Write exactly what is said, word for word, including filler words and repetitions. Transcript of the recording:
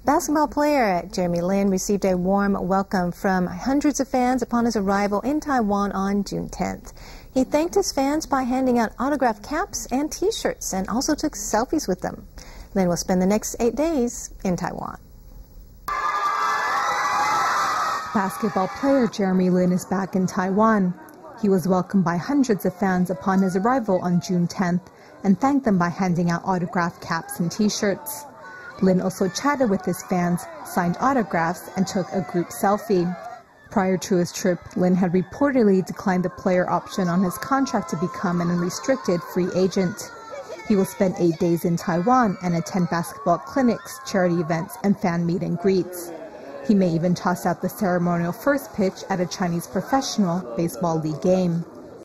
Basketball player Jeremy Lin received a warm welcome from hundreds of fans upon his arrival in Taiwan on June tenth. He thanked his fans by handing out autographed caps and T-shirts and also took selfies with them. Lin will spend the next eight days in Taiwan. Basketball player Jeremy Lin is back in Taiwan. He was welcomed by hundreds of fans upon his arrival on June tenth and thanked them by handing out autographed caps and T-shirts. Lin also chatted with his fans, signed autographs, and took a group selfie. Prior to his trip, Lin had reportedly declined the player option on his contract to become an unrestricted free agent. He will spend eight days in Taiwan and attend basketball clinics, charity events, and fan meet and greets. He may even toss out the ceremonial first pitch at a Chinese professional baseball league game.